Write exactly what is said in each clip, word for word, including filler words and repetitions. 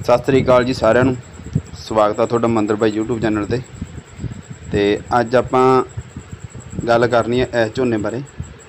सत श्री अकाल जी सारिਆਂ ਨੂੰ। स्वागत है तुहाडा मंदर भाई यूट्यूब चैनल ते ते अज आपां गल करनी है इस झोने बारे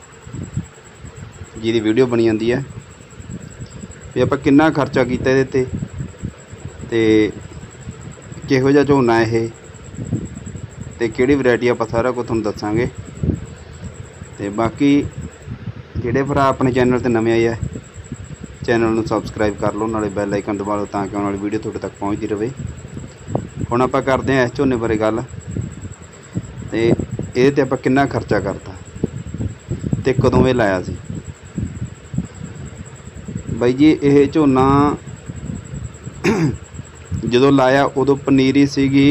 जिहदी वीडियो बनी जाती है भी आपां किन्ना खर्चा कीता इहदे ते ते किहो जिहा झोना है ते किहड़ी वैरायटी आपां सारा कुछ तुहानूं दस्सांगे। ते बाकी जिहड़े भरा अपने चैनल ते नवें आए है चैनल नूं सबसक्राइब कर लो, नाले बैल आइकन दबा लो ताकि आने वाली वीडियो तुहाडे तक पहुँचती रहे। हुण आपां करदे हां इस झोने बारे गल ते इहदे ते आपां किन्ना खर्चा करता ते कदों ये लाया सी। बाई जी ये झोना जदों लाया उदों पनीरी सीगी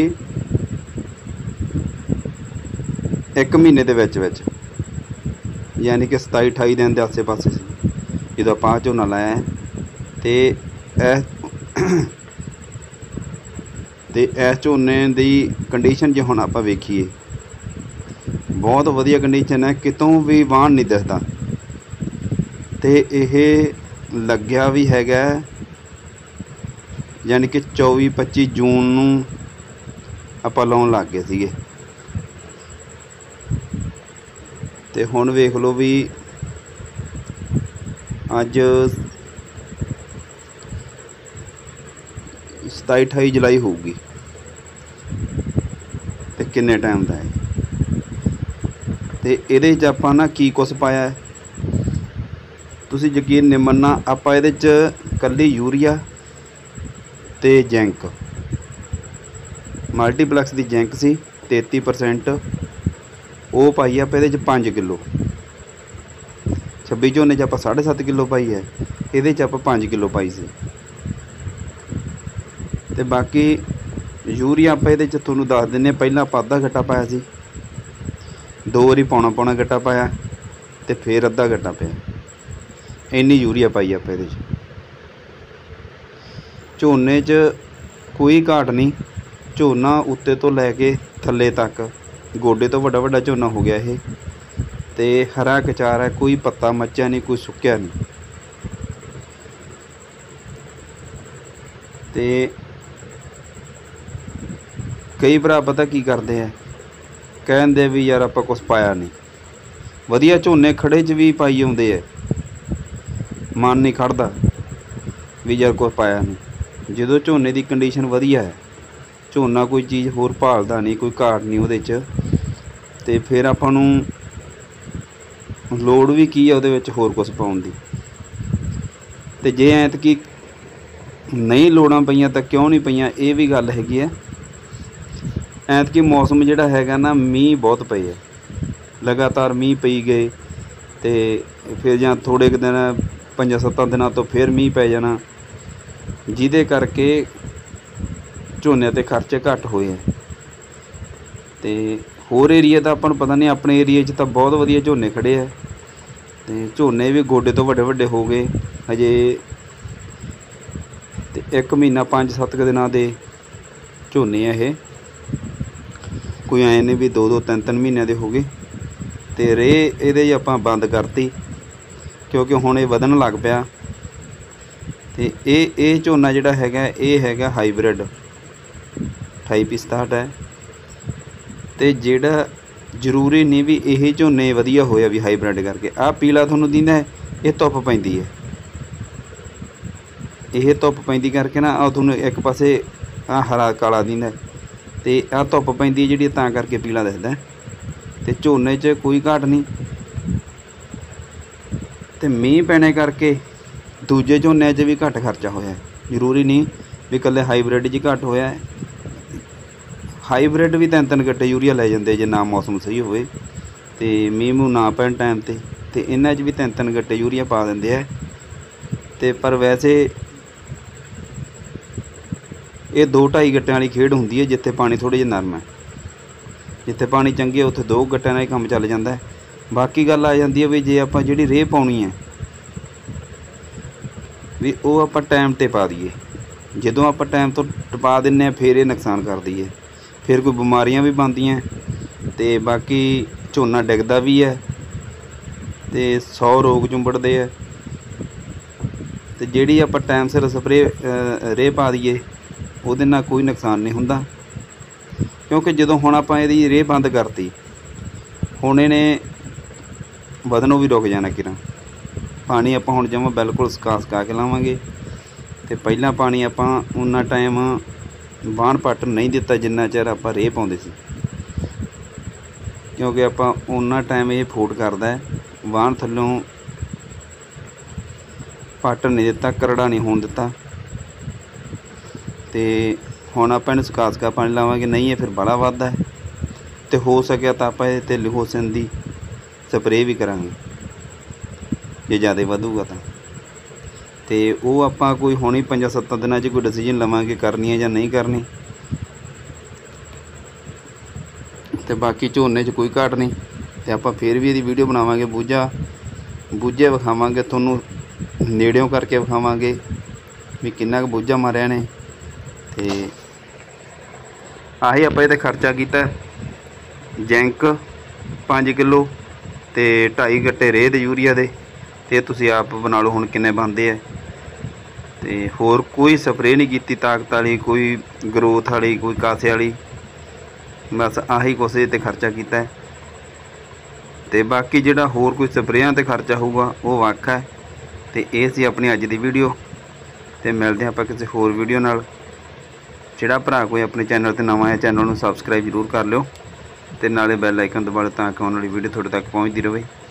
एक महीने दे विच विच, यानी कि सताई अठाई दिन के आसे पासे सी जो आप झोना लाया है। तो इस झोने की कंडीशन जो हम आप वेखीए बहुत वधिया कंडीशन है, कितों भी वाहन नहीं दिखता। तो यह लग्या भी हैगा यानी कि चौबी पच्ची जून नूं आपां लाउण लग गए सीगे। ते हुण वेख लो भी अज सताई अठाई जुलाई होगी तो किन्ने टाइम का है। तो ये आपां ना की कुछ पाया है तुसीं यकीन नहीं मन्ना। आपां इहदे च कल्ली यूरिया ते जिंक मल्टीप्लैक्स की जिंक सी तेती परसेंट वो पाई आप इहदे च पाँच किलो। छब्बी झोने च आपां साढ़े सत्त किलो पाई है, ये आपां पाँच किलो पाई सी। ते बाकी यूरिया आपां इहदे च तुहानूं दस दिंदे पहलां आपां अद्धा गट्टा पाया सी, दो वारी पौना पौना गट्टा पाया ते फिर अद्धा गट्टा पाया, इन्नी यूरिया पाई आपां इहदे च। झोने च कोई घाट नहीं, झोना उत्ते तो लैके थल्ले तक गोडे तो वड्डा वड्डा झोना हो गया ये। ते हरा कचार है, कोई पत्ता मच्चा नहीं, कोई सुक्या नहीं। ते कई भरा पता की करते हैं, कहते भी यार आपां कुछ पाया नहीं। वधिया झोने खड़े च भी पाई आउंदे है, मन नहीं खड़दा भी यार कुछ पाया नहीं। जदों झोने की कंडीशन वधिया है, झोना कोई चीज़ होर भालदा नहीं, कोई घाट नहीं उहदे च, ते फिर आपां नूं लोड़ भी की है उहदे विच होर कुछ पाउण दी। ते जे ऐतकी नहीं लोड़ां पईयां तां क्यों नहीं पईयां, ये भी गल हैगी है। ऐतकी मौसम जिहड़ा हैगा ना मींह बहुत पए है, लगातार मींह पई गए ते फिर जां थोड़े कुछ दिन पंजां सत्तां दिनां तो फिर मींह पै जाना, जिहदे करके झोने ते खर्चे घट होए है। ते होर एरिया का आपां नूं पता नहीं, अपने एरिए च तां बहुत वधिया झोने खड़े है। ते झोने भी गोडे तो वड्डे वड्डे हो गए हजे, ते एक महीना पाँच सत्त दिनां दे झोने है ये, कोई ऐ नहीं भी दो दो तीन तीन महीनों के हो गए। तो रे ये आपां बंद करती क्योंकि हुण ये वधन लग पिया। तो ये ये झोना जिहड़ा हैगा ये हैगा हाईब्रिड अठाई पी सताहठ है। तो जिहड़ा जरूरी नहीं भी यही झोने वधिया होया भी हाईब्रिड करके। आ पीला तुहानूं दिंदा है, ये धुप्प पैंदी है, यह धुप्प पैंदी करके ना आ तुहानूं एक पासे आ हरा काला दिंदा है, ते आ धुप्प पैंदी है जिहड़ी तां करके पीला दिखदा है। ते झोने च कोई घाट नहीं, ते मींह पैने करके दूजे झोने च भी घट खर्चा होया है। जरूरी नहीं भी कल्ले हाईब्रिड च घट होया है, हाईब्रिड भी तीन तीन गट्टे यूरिया लै जांदे जे ना मौसम सही होवे ते मींह मूँह ना पैण टाइम ते, ते इन्हां च भी तीन तीन गट्टे यूरिया पा दिंदे है। ते पर वैसे ये दो ढाई गट्टियां वाली खेड हुंदी है, जिथे पानी थोड़े जिहा नरम है, जिथे पानी चंगे उत्थे दो गट्टियां नाल ही काम चल जांदा है। बाकी गल आ जांदी है भी जे आपां जिहड़ी रेह पाउणी है भी वो आपां टाइम ते पा दईए। जदों आपां टाइम तो टपा दिंने फिर ये नुकसान करदी है, फिर कोई बीमारियां भी बनदियां। ते बाकी झोना डिगदा भी है ते सौ रोग चुंबड़दे है। ਤੇ ਜਿਹੜੀ ਆਪਾਂ ਟਾਈਮ ਸਿਰ ਸਪਰੇ ਰੇ ਪਾ ਦਈਏ ਉਹਦੇ ਨਾਲ ਕੋਈ ਨੁਕਸਾਨ ਨਹੀਂ ਹੁੰਦਾ, ਕਿਉਂਕਿ ਜਦੋਂ ਹੁਣ ਆਪਾਂ ਇਹਦੀ ਰੇ ਬੰਦ ਕਰਤੀ ਹੁਣ ਇਹਨੇ ਵਧਣੋਂ ਵੀ ਰੁਕ ਜਾਣਾ ਕਿਰਾਂ। ਪਾਣੀ ਆਪਾਂ ਹੁਣ ਜਮਾਂ ਬਿਲਕੁਲ ਸੁਕਾ ਸੁਕਾ ਕੇ ਲਾਵਾਂਗੇ। ਤੇ ਪਹਿਲਾਂ ਪਾਣੀ ਆਪਾਂ ਉਨਾ ਟਾਈਮ ਵਾਹਣ ਪੱਟ ਨਹੀਂ ਦਿੱਤਾ ਜਿੰਨਾ ਚਿਰ ਆਪਾਂ ਰੇ ਪਾਉਂਦੇ ਸੀ, ਕਿਉਂਕਿ ਆਪਾਂ ਉਨਾ ਟਾਈਮ ਇਹ ਫੂਟ ਕਰਦਾ ਹੈ, ਵਾਹਣ ਥੱਲੋਂ ਪੱਟ ਨਹੀਂ ਦਿੱਤਾ, ਕਰੜਾ ਨਹੀਂ ਹੋਣ ਦਿੱਤਾ। ਤੇ ਹੁਣ ਆਪਾਂ ਇਹਨੂੰ ਸੁਕਾ ਸੁਕਾ ਪਾਣੀ ਲਾਵਾਂਗੇ, ਨਹੀਂ ਇਹ ਫਿਰ ਬੜਾ ਵੱਧਦਾ ਹੈ। ਤੇ ਹੋ ਸਕਿਆ ਤਾਂ ਆਪਾਂ ਇਹ ਤੇ ਲਿਹੋਸਿਨ ਦੀ ਸਪਰੇਅ ਵੀ ਕਰਾਂਗੇ ਜੇ ਜ਼ਿਆਦਾ ਵਧੂਗਾ ਤਾਂ। ਤੇ ਉਹ ਆਪਾਂ ਕੋਈ ਹੁਣੀ ਪੰਜਾਂ ਸੱਤਾਂ ਦਿਨਾਂ 'ਚ ਕੋਈ ਡਿਸੀਜਨ ਲਵਾਂਗੇ ਕਰਨੀ ਹੈ ਜਾਂ ਨਹੀਂ ਕਰਨੀ। ਤੇ ਬਾਕੀ ਝੋਨੇ 'ਚ ਕੋਈ ਘਾਟ ਨਹੀਂ, ਤੇ ਆਪਾਂ ਫਿਰ ਵੀ ਇਹਦੀ ਵੀਡੀਓ ਬਣਾਵਾਂਗੇ, ਬੂਝਾ ਬੂਝੇ ਵਿਖਾਵਾਂਗੇ ਤੁਹਾਨੂੰ, ਨੇੜਿਓਂ ਕਰਕੇ ਵਿਖਾਵਾਂਗੇ ਵੀ ਕਿੰਨਾ ਕੁ ਬੂਝਾ ਮਾਰਿਆ ਨੇ। ਤੇ ਆਹੀ ਆਪਾਂ ਇਹਦਾ ਖਰਚਾ ਕੀਤਾ, ਜੈਂਕ ਪੰਜ ਕਿਲੋ ਤੇ ਢਾਈ ਗੱਟੇ ਰੇਹ ਦੇ ਯੂਰੀਆ ਦੇ। ਤੇ ਤੁਸੀਂ ਆਪ ਬਣਾ ਲਓ ਹੁਣ ਕਿੰਨੇ ਬਣਦੇ ਆ। ਤੇ ਹੋਰ ਕੋਈ ਸਪਰੇਅ ਨਹੀਂ ਕੀਤੀ ਤਾਕਤ ਵਾਲੀ, ਕੋਈ ਗਰੋਥ ਵਾਲੀ, ਕੋਈ ਕਾਸੇ ਵਾਲੀ, ਬਸ ਆਹੀ ਕੁਛ ਇਹ 'ਤੇ ਖਰਚਾ ਕੀਤਾ ਹੈ। ਤੇ ਬਾਕੀ ਜਿਹੜਾ ਹੋਰ ਕੋਈ ਸਪਰੇਆਂ 'ਤੇ ਖਰਚਾ ਹੋਊਗਾ ਉਹ ਵੱਖ ਹੈ। ਤੇ ਇਹ ਸੀ ਆਪਣੀ ਅੱਜ ਦੀ ਵੀਡੀਓ, ਤੇ ਮਿਲਦੇ ਹਾਂ ਆਪਾਂ ਕਿਸੇ ਹੋਰ ਵੀਡੀਓ ਨਾਲ। ਜਿਹੜਾ ਭਰਾ ਕੋਈ ਆਪਣੇ ਚੈਨਲ 'ਤੇ ਨਵਾਂ ਹੈ ਚੈਨਲ ਨੂੰ ਸਬਸਕ੍ਰਾਈਬ ਜ਼ਰੂਰ ਕਰ ਲਿਓ, ਤੇ ਨਾਲੇ ਬੈਲ ਆਈਕਨ ਦਬਾ ਲਿਓ ਤਾਂ ਕਿ ਆਉਣ ਵਾਲੀ ਵੀਡੀਓ ਤੁਹਾਡੇ ਤੱਕ ਪਹੁੰਚਦੀ ਰਹੇ।